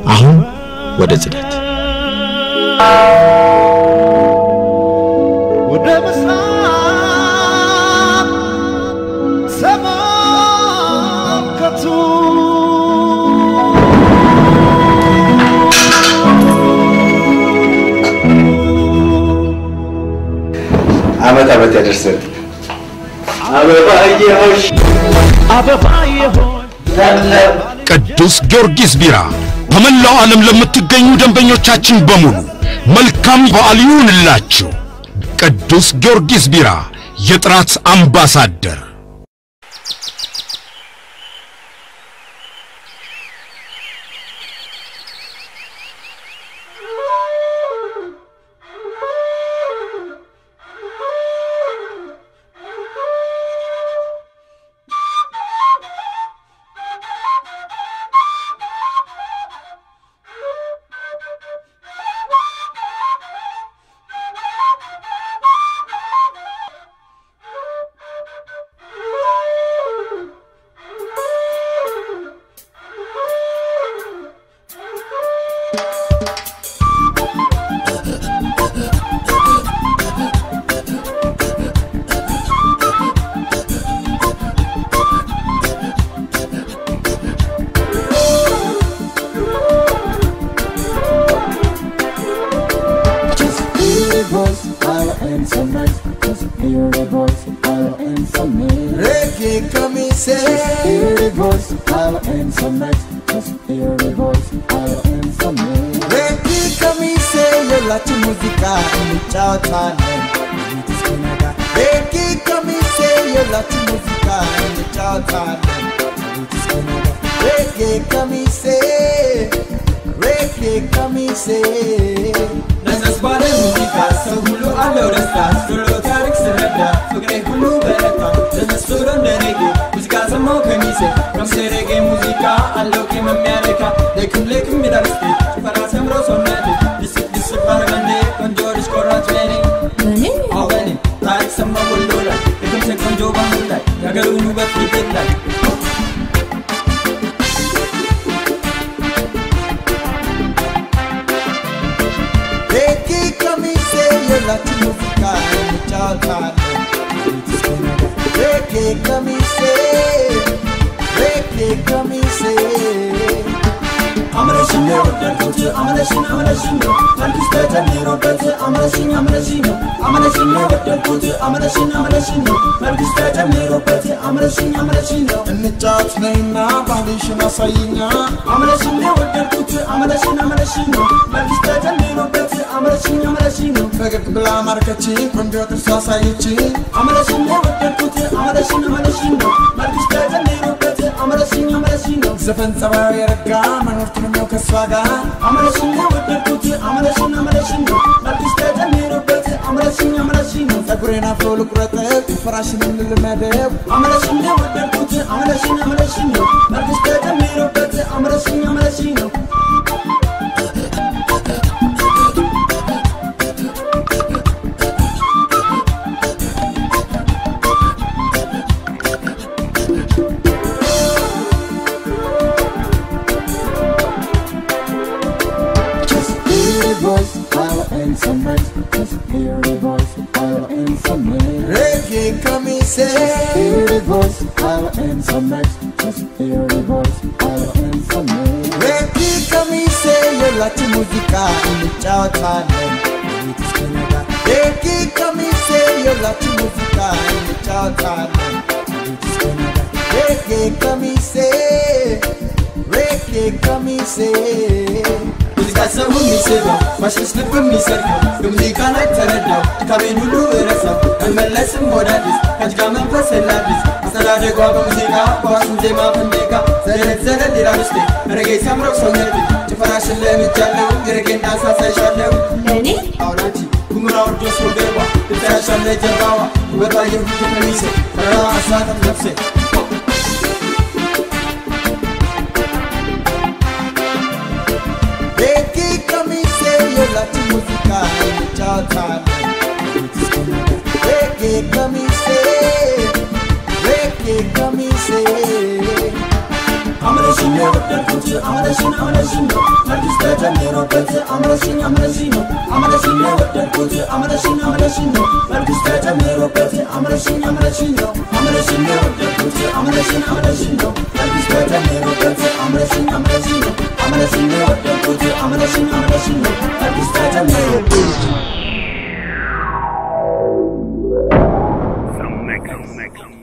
አሁን ወደ ጽዳት ወደ ምስራቅ ሰማከቱ አመት ያደርሰን አበባዬ ሆይ ቅዱስ ጊዮርጊስ ቢራ በመላው ዓለም ለምትገኙ ደንበኞቻችን በሙሉ መልካም በዓል ይሁንላችሁ። ቅዱስ ጊዮርጊስ ቢራ የጥራት አምባሳደር Reggea, Kemise, Reggea, Kemise, yo la música mi chautanen. Reggea, Kemise, yo la música mi chautanen. Reggea, Kemise, Reggea, Kemise. Nas bare música, solo a loresta, solo tarik sereda, fogre hulu bereta, nas solo nerege, música samo Kemise, from serege música, allo que me mereka, lekum mi darsti, para sembro sonete, dis paragande, con George Corracheni, Aveni, tarik samo bolora, lekum se con Joe Bamula, yagaru nuba fitella. Reggea, Kemise, yo la música mi chautanen. Reggea, Kemise, Reggea, Kemise. Amrashino, derkutu amrashino, markis betaniro bete amrashino, derkutu amrashino, markis betaniro bete amrashino. እንጫት ነይና ባህልሽን አሳይኛ Amrashino, derkutu amrashino, markis betaniro bete amrashino. ፈገግ ብላ ማርከች ቆንጆ ጥርስ አሳየች Amrashino, derkutu amrashino, markis betaniro bete amrashino. ዘፈን ጸባዩ የረጋ መኖር ትምኛው ከሷ ጋር Amrashino, derkutu amrashino, markis betaniro bete amrashino. ጸጉሬን አፍሮ ልቁረጠው ፍራሽንም ልልመደው Amrashino, derkutu amrashino, markis betaniro bete amrashino. Reggea, Kemise, Reggea, Kemise, yo la música mi chautanen. Reggea, Kemise, yo la música mi chautanen. Reggea, Kemise, Reggea, Kemise. Música ሰው የሚስበው ማሽስ ልብ የሚሰርቀው ሙዚቃ ላይ ተረዳው ድካሜን ሁሉ እረሳው እመለስም ወደ አዲስ ከጅጋ መንፈስ ላዲስ አስተዳደጓ በሙዚቃ በዋሽን ዜማ ፈንዴቃ ዘረት ይላል ውስጤ ረጌ ሰምረው ሰውነቴ ጭፈራሽን ለምጃለው የረጌን ዳንስ አሳይሻለው ለኔ አውራንቺ ጉምራ ወርዶስ ወገቧ ብታያሻለ ጀርባዋ ውበቷ የሁሉ ከሚሴ ረራ አሳተፍ ነፍሴ Reggea, Kemise, yo la música mi chautanen. Reggea, Kemise, Reggea, Kemise. Amrashino, ወደድኩት አመለሽን ነው አዲስ ተጨምሮበት አመለሽን ነው ወደድኩት አመለሽን ነው አዲስ ተጨምሮበት አመለሽን ነው ወደድኩት አመለሽን ነው አዲስ ተጨምሮበት አመለሽን ነው ወደድኩት አመለሽን ነው አዲስ ተጨምሮበት Some mix.